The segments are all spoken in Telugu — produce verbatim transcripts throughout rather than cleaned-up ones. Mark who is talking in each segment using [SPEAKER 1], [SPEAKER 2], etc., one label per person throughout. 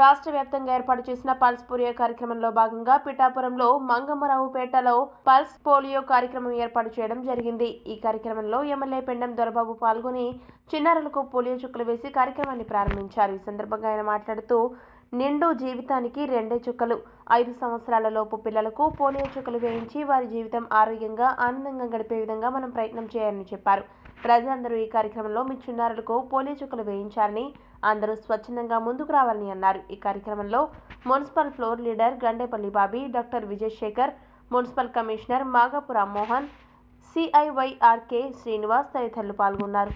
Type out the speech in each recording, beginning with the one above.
[SPEAKER 1] రాష్ట్ర వ్యాప్తంగా ఏర్పాటు చేసిన పల్స్ పోలియో కార్యక్రమంలో భాగంగా పిఠాపురంలో మంగమ్మరావుపేటలో పల్స్ పోలియో కార్యక్రమం ఏర్పాటు చేయడం జరిగింది. ఈ కార్యక్రమంలో ఎమ్మెల్యే పెండం దొరబాబు పాల్గొని చిన్నారులకు పోలియో చుక్కలు వేసి కార్యక్రమాన్ని ప్రారంభించారు. ఈ సందర్భంగా ఆయన మాట్లాడుతూ నిండు జీవితానికి రెండే చుక్కలు, ఐదు సంవత్సరాల లోపు పిల్లలకు పోలియో చుక్కలు వేయించి వారి జీవితం ఆరోగ్యంగా ఆనందంగా గడిపే విధంగా మనం ప్రయత్నం చేయాలని చెప్పారు. ప్రజలందరూ ఈ కార్యక్రమంలో మీ చిన్నారులకు పోలియో చుక్కలు వేయించాలని, అందరూ స్వచ్ఛందంగా ముందుకు రావాలని అన్నారు. ఈ కార్యక్రమంలో municipal floor leader Gandepalli Babi, doctor Vijayasekhar, municipal commissioner Magapu Rammohan, CI YRK Srinivas తదితరులు పాల్గొన్నారు.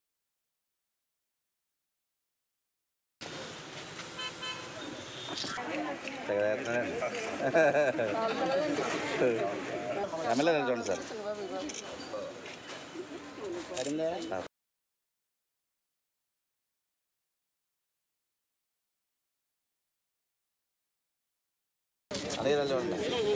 [SPEAKER 2] ఎమ్మెల్యే చూడండి సార్. అదే చూడండి.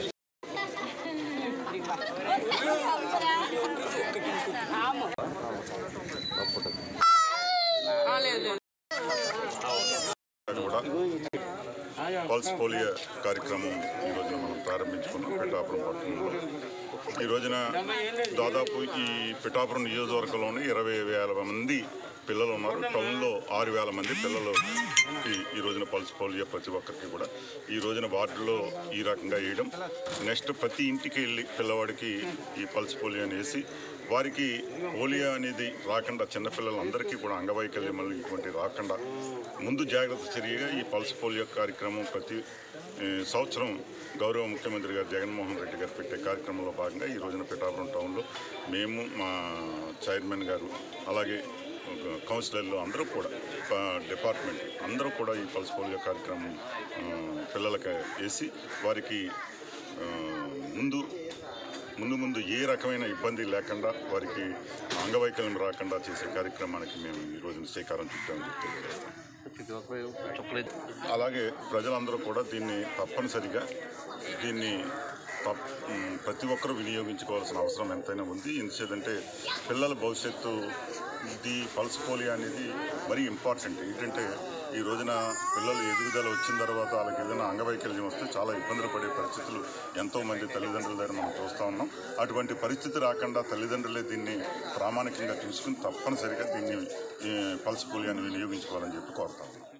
[SPEAKER 3] పల్స్ పోలియో కార్యక్రమం ఈ రోజున మనం ప్రారంభించుకున్నాం పిఠాపురం పట్టణంలో. ఈ రోజున దాదాపు ఈ పిఠాపురం నియోజకవర్గంలోని ఇరవై వేల మంది పిల్లలు ఉన్నారు. టౌన్లో ఆరు వేల మంది పిల్లలు ఈ రోజున పల్స్ పోలియో ప్రతి ఒక్కరికి కూడా ఈ రోజున వార్డులో ఈ రకంగా వేయడం, నెక్స్ట్ ప్రతి ఇంటికి వెళ్ళి పిల్లవాడికి ఈ పల్స్ పోలియోని వేసి వారికి పోలియో అనేది రాకుండా చిన్నపిల్లలందరికీ కూడా అంగవైకల్యములు ఇటువంటి రాకుండా ముందు జాగ్రత్త చర్యగా ఈ పల్స్ పోలియో కార్యక్రమం ప్రతి సంవత్సరం గౌరవ ముఖ్యమంత్రి గారు జగన్మోహన్ రెడ్డి గారు పెట్టే కార్యక్రమంలో భాగంగా ఈ రోజున పిఠాపురం టౌన్లో మేము, మా చైర్మన్ గారు, అలాగే కౌన్సిలర్లు అందరూ కూడా, డిపార్ట్మెంట్ అందరూ కూడా ఈ పల్స్ పోలియో కార్యక్రమం పిల్లలకి వేసి వారికి ముందు ముందు ముందు ఏ రకమైన ఇబ్బంది లేకుండా వారికి అంగవైకల్యం రాకుండా చేసే కార్యక్రమానికి మేము ఈ రోజున శ్రీకారం చుట్టామని చెప్తే, అలాగే ప్రజలందరూ కూడా దీన్ని తప్పనిసరిగా దీన్ని ప్రతి ఒక్కరూ వినియోగించుకోవాల్సిన అవసరం ఎంతైనా ఉంది. ఎందుకంటే పిల్లల భవిష్యత్తు ఇది పల్స్ పోలియో అనేది మరీ ఇంపార్టెంట్. ఏంటంటే ఈ రోజున పిల్లలు ఎదుగుదల వచ్చిన తర్వాత వాళ్ళకి ఏదైనా అంగవైకల్యం వస్తే చాలా ఇబ్బందులు పడే పరిస్థితులు ఎంతోమంది తల్లిదండ్రుల దగ్గర మనం చూస్తూ ఉన్నాం. అటువంటి పరిస్థితి రాకుండా తల్లిదండ్రులే దీన్ని ప్రామాణికంగా చూసుకుని తప్పనిసరిగా దీన్ని పల్స్ పోలియోని వినియోగించుకోవాలని చెప్పి కోరుతాం.